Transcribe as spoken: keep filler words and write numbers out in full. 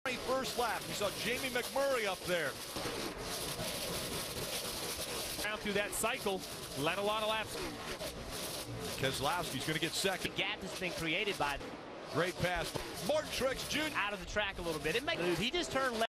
First lap, we saw Jamie McMurray up there. Down through that cycle, led a lot of laps. Keselowski's going to get second. The gap has been created by Great pass. Martin Truex Junior out of the track a little bit. It makes he just turned left.